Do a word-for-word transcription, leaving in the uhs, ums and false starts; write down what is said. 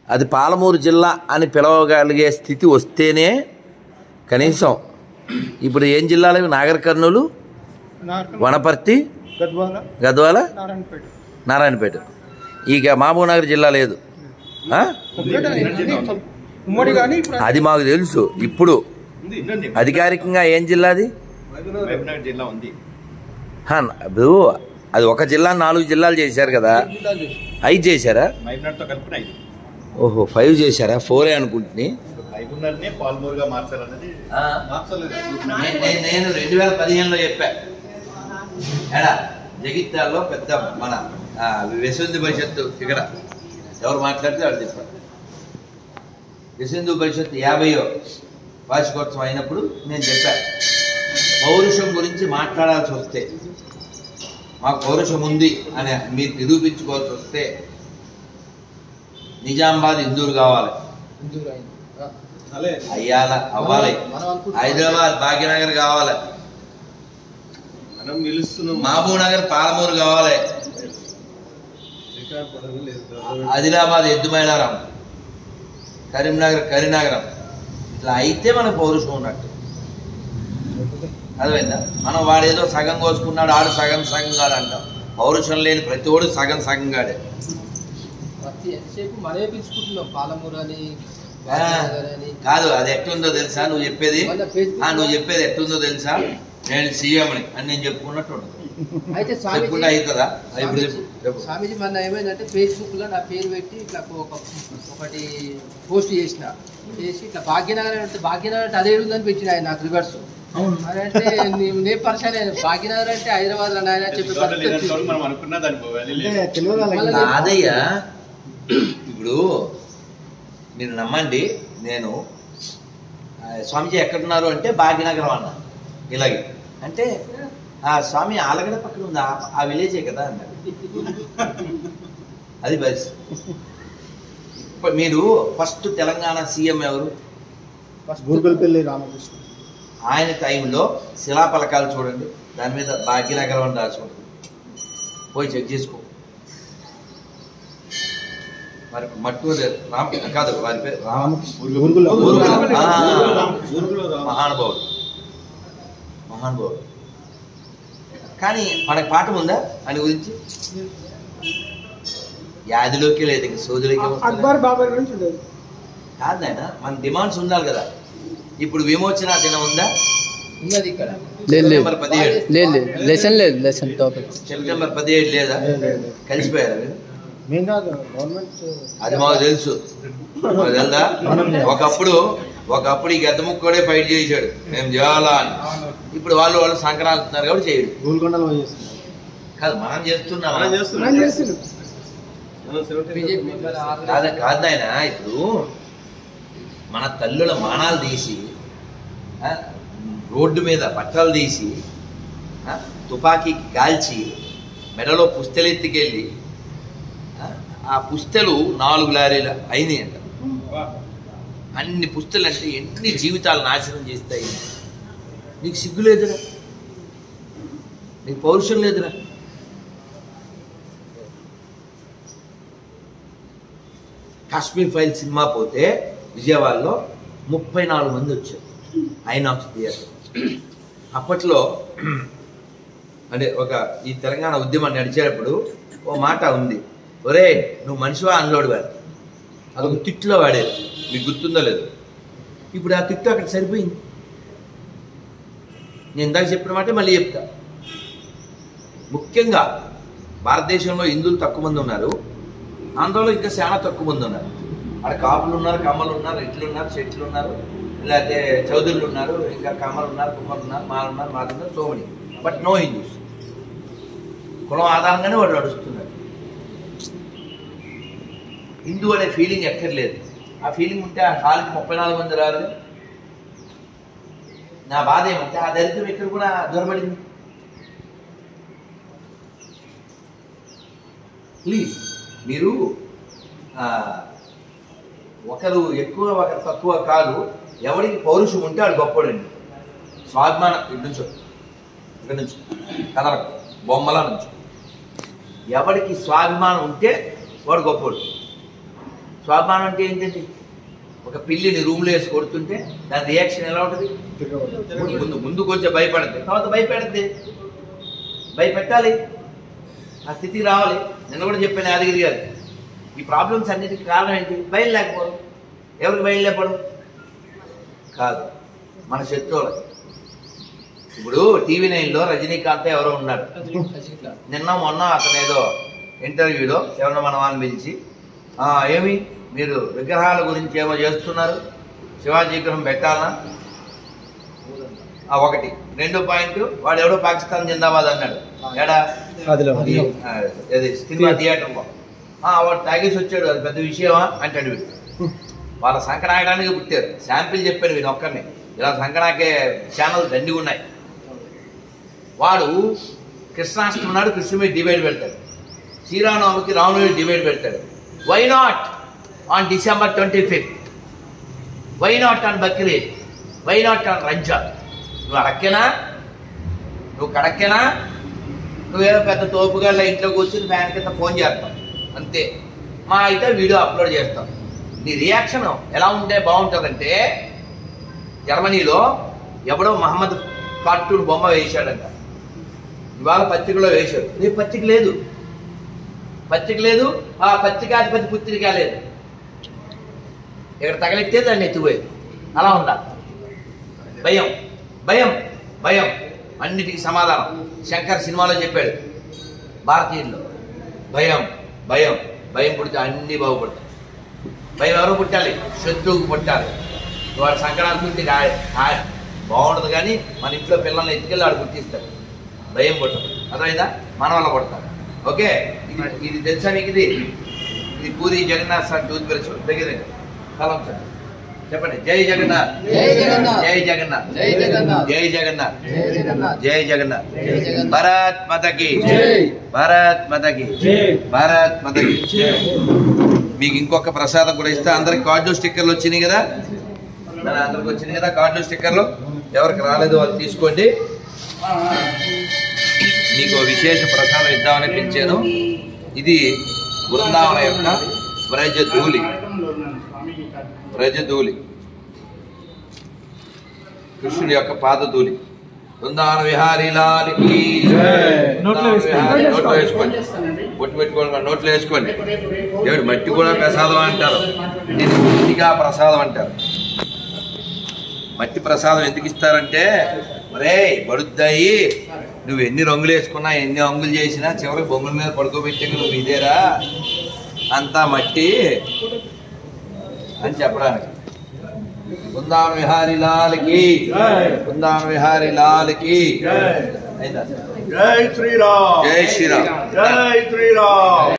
అది పాలమూరు జిల్లా అని పిలవగలిగే స్థితి వస్తేనే కనీసం ఇప్పుడు ఏం జిల్లాలు నాగర్ కర్నూలు, వనపర్తి, గద్వాల, నారాయణపేట. ఇక మహబూబ్నగర్ జిల్లా లేదు. అది మాకు తెలుసు. ఇప్పుడు అధికారికంగా ఏం జిల్లా అది? ఇప్పుడు అది ఒక జిల్లా నాలుగు జిల్లాలు చేశారు కదా, ఐదు చేశారా? ఓహో ఫైవ్ చేశారా? ఫోరే అనుకుంటుని. నేను రెండు వేల పదిహేనులో చెప్పా ఎడా జగిత్యాలలో పెద్ద మన విశ్వ పరిషత్తు ఇక్కడ ఎవరు మాట్లాడితే వాళ్ళు చెప్పారు. విశ్వ పరిషత్తు యాభైయో వార్షికోత్సవం అయినప్పుడు నేను చెప్పా, పౌరుషం గురించి మాట్లాడాల్సి వస్తే, మాకు పౌరుషం ఉంది అని మీరు నిరూపించుకోవాల్సి వస్తే నిజామాబాద్ ఇందూరు కావాలి, అయ్యాల అవ్వాలి, హైదరాబాద్ భాగ్యనగర్ కావాలి, మహబూబ్ నగర్ పాలమూరు కావాలి, ఆదిలాబాద్ ఎద్దుమైలారం, కరీంనగర్ కరీంనగరం. ఇట్లా అయితే మనకు పౌరుషం ఉన్నట్టు. అర్థమైందా? మనం వాడేదో సగం కోసుకున్నాడు, ఆడు సగం సగం కాడు అంటాం. పౌరుషం లేని ప్రతి ఓడు సగం సగం కాడే. కాదు, అది ఎట్లుందో తెలుసా? నువ్వు చెప్పేది నువ్వు చెప్పేది ఎట్లుందో తెలుసా? నేను సీఎంని అని నేను చెప్పుకున్నట్టు ఉండదు. అయితే చెప్పుకుంటే అవుతుందా? స్వామీజీ మొన్న ఏమైందంటే ఫేస్బుక్ లో నా పేరు పెట్టి ఇట్లా ఒకటి పోస్ట్ చేసిన, చేసి ఇట్లా భాగ్యనగర్ అంటే భాగ్యనగర్ అంటే అదే ఉందని పెట్టిన ఆయన నాకు రివర్స్. అంటే నేను పరిచయం అయిన భాగ్యనగర్ అంటే హైదరాబాద్ లో నాయన చెప్పి కాదయ్యా. ఇప్పుడు మీరు నమ్మండి, నేను స్వామీజీ ఎక్కడున్నారు అంటే భాగ్యనగరం అన్నా. ఇలాగే అంటే ఆ స్వామి ఆలగడ పక్కన ఉంది, ఆ విలేజే కదా అన్నారు. అది బస్. మీరు ఫస్ట్ తెలంగాణ సీఎం ఎవరు? గూగుల్పల్లి రామకృష్ణ. ఆయన టైంలో శిలాఫలకాలు చూడండి, దాని మీద భాగ్యనగరం అని రాసుకోండి, పోయి చెక్ చేసుకో. మరి మట్టు రామ కాదు వారి పేరు మహానుభావుడు మహానుభావుడు కానీ మనకి పాఠం ఉందా ఆయన గురించి? యాదిలోకి లేదు, ఇంక సోదులోకి కాదు ఆయన. మన డిమాండ్స్ ఉండాలి కదా. ఇప్పుడు విమోచన దినం ఉందా? సెప్టెంబర్ పదిహేడు సెప్టెంబర్ పదిహేడు లేదా? కలిసిపోయారా మీరు? అది మాకు తెలుసు. తెలుదా? ఒకప్పుడు ఒకప్పుడు ఈ గద్ద ముక్కడే ఫైట్ చేశాడు, మేము చేయాలా అని. ఇప్పుడు వాళ్ళు వాళ్ళు సంక్రాంతున్నారు కాబట్టి చేయడు. కాదు, మనం చేస్తున్నాం. కాదు కాదు ఆయన. ఇప్పుడు మన తల్లుల మానాలు తీసి రోడ్డు మీద బట్టలు తీసి తుపాకీకి కాల్చి మెడలో పుస్తెలెత్తికెళ్ళి ఆ పుస్తెలు నాలుగు లారీలు అయినాయి అంట. అన్ని పుస్తలు అంటే ఎన్ని జీవితాలు నాశనం చేస్తాయి. నీకు సిగ్గు లేదురా? నీకు పౌరుషం లేదురా? కాశ్మీర్ ఫైల్ సినిమా పోతే విజయవాడలో ముప్పై నాలుగు మంది వచ్చారు ఐనాక్స్ థియేటర్. అప్పట్లో అంటే ఒక ఈ తెలంగాణ ఉద్యమం నడిచేటప్పుడు ఓ మాట ఉంది, ఒరే నువ్వు మనిషివా అన్లోడ్ వాడు, అదొక తిట్టులో వాడేది. మీకు గుర్తుందో లేదు? ఇప్పుడు ఆ తిట్టు అక్కడ సరిపోయింది. నేను ఇందాక చెప్పిన మాట మళ్ళీ చెప్తా. ముఖ్యంగా భారతదేశంలో హిందువులు తక్కువ మంది ఉన్నారు, ఆంధ్రలో ఇంకా చాలా తక్కువ మంది ఉన్నారు. అక్కడ కాపులు ఉన్నారు, కమ్మలు ఉన్నారు, ఇట్లు ఉన్నారు, చెట్లు ఉన్నారు, లేకపోతే చౌదరులు ఉన్నారు, ఇంకా కమ్మలు ఉన్నారు, కుమ్మలు ఉన్నారు, మాలు ఉన్నారు, మాలు ఉన్నారు, so many. But no Hindus. కులం ఆధారంగానే వాడు నడుస్తున్నారు. హిందూ అనే ఫీలింగ్ ఎక్కర్లేదు. ఆ ఫీలింగ్ ఉంటే ఆ హాల్కి ముప్పై నాలుగు మంది రాదు. నా బాధ ఏమంటే ఆ దరిద్రం ఇక్కడ కూడా దొరబడింది. ప్లీజ్ మీరు ఒకరు ఎక్కువ ఒకరు తక్కువ కాదు. ఎవరికి పౌరుషం ఉంటే వాడు గొప్పవాడండి. స్వాభిమానం ఇటు నుంచో ఇక్కడ నుంచి కదలకు బొమ్మల నుంచి ఎవరికి స్వాభిమానం ఉంటే వాడు గొప్పవాడు. స్వాభిమానం అంటే ఏంటండి? ఒక పిల్లిని రూమ్లో వేసి కొడుతుంటే దాని రియాక్షన్ ఎలా ఉంటుంది? ముందు ముందు కొంచెం భయపడుతుంది, తర్వాత భయపెడుతుంది. భయపెట్టాలి, ఆ స్థితికి రావాలి. నిన్న కూడా చెప్పాను యాదగిరి గారు, ఈ ప్రాబ్లమ్స్ అన్నిటికీ కారణం ఏంటి? భయం లేకపోవడం. ఎవరికి భయం లేకపోవడం కాదు, మన శత్రువులకి. ఇప్పుడు టీవీ నైన్లో రజనీకాంత్ ఎవరో ఉన్నాడు, నిన్న మొన్న అతను ఏదో ఇంటర్వ్యూలో ఎవరో మన వాళ్ళని పిలిచి ఏమి మీరు విగ్రహాల గురించి ఏమో చేస్తున్నారు, శివాజీ విగ్రహం పెట్టాలనా? ఒకటి. రెండో పాయింట్, వాడు ఎవడో పాకిస్తాన్ జిందాబాద్ అన్నాడు. ఎడా అది సినిమా థియేటర్లో వాడు తాగేసి వచ్చాడు, అది పెద్ద విషయమా అంటాడు వీడు. వాళ్ళ సంకనాయడానికి పుట్టారు. శాంపిల్ చెప్పారు వీడు ఒక్కరిని, ఇలా సంకనాకే ఛానల్ దండిగా ఉన్నాయి. వాడు కృష్ణాష్టమి నాడు కృష్ణ మీద డిబేట్ పెడతాడు, శ్రీరామనవమికి రాముని మీద డిబేట్ పెడతాడు. Why not on December twenty fifth? Why not on Bakrid? Why not on Ramzan? నువ్వు అడక్కేనా? నువ్వు కడక్కేనా? నువ్వేదో పెద్ద తోపుగాళ్ళ ఇంట్లో కూర్చుని ఫ్యాన్ కింద ఫోన్ చేస్తావు అంతే. మా అయితే వీడియో అప్లోడ్ చేస్తాం. నీ రియాక్షన్ ఎలా ఉంటే బాగుంటుందంటే, జర్మనీలో ఎవడో మహమ్మద్ కార్టూన్ బొమ్మ వేశాడంట, ఇవాళ పత్రికలో వేశాడు. రేపు పత్రిక లేదు, పత్రిక లేదు, ఆ పత్రికాధిపతి పుత్రిక లేదు. ఇక్కడ తగలెత్తే దాన్ని ఎత్తిపోయేది. అలా ఉండాలి. భయం భయం భయం అన్నిటికీ సమాధానం. శంకర్ సినిమాలో చెప్పాడు, భారతీయుల్లో భయం భయం భయం పుడితే అన్నీ బాగుపడతాయి. భయం ఎవరు పుట్టాలి? శత్రువుకు పుట్టాలి. వాడు సంక్రాంతి బాగుండదు, కానీ మన ఇంట్లో పిల్లల్ని ఎత్తుకెళ్ళి వాడు పుట్టిస్తాడు. భయం పుట్టదు, అర్థమైందా? మన వల్ల పుడతాడు. ఓకే, ఇది ఇది తెలుసా మీకు? ఇది ఇది Puri Jagannadh sir tooth brush దగ్గర కలం సార్ చెప్పండి. జై జగన్నాథ్, జై జగన్నాథ్, జై జగన్నాథ్, జై జగన్నాథ్, జై జగన్నాథ్, జై జగన్నాథ్, జై జగన్నాథ్. జై జగన్నాథ్. భారత్ మాతకి, జై. భారత్ మాతకి, భారత్ మాతకి. మీకు ఇంకొక ప్రసాదం కూడా ఇస్తా. అందరికి కార్డు స్టిక్కర్లు వచ్చినాయి కదా, అందరికి వచ్చినాయి కదా కార్డు స్టిక్కర్లు. ఎవరికి రాలేదు వాళ్ళు తీసుకోండి. మీకు విశేష ప్రసాదం ఇద్దామని పిలిచాను. ఇది బృందావన యొక్క వ్రజధూళి, వ్రజధూళి కృష్ణుడి యొక్క పాదధూళి. బృందావన విహారీ లాల్కి. నోట్లో వేసుకోండి, బొట్టు పెట్టుకోండి, నోట్లో వేసుకోండి. దేవుడు మట్టి కూడా ప్రసాదం అంటారు, దీన్ని మట్టిగా ప్రసాదం అంటారు. మట్టి ప్రసాదం ఎందుకు ఇస్తారంటే, మరే బడుద్దాయి, నువ్వు ఎన్ని రంగులు వేసుకున్నా ఎన్ని రంగులు చేసినా చివరికి బొమ్మల మీద పడుకోబెట్టాక నువ్వు ఇదేరా అంతా మట్టి అని చెప్పడానికి. బృందావన విహారీ లాల్కి, బృందావన విహారీ లాల్కి. జై శ్రీరామ్, జై శ్రీరామ్, జై శ్రీరామ్.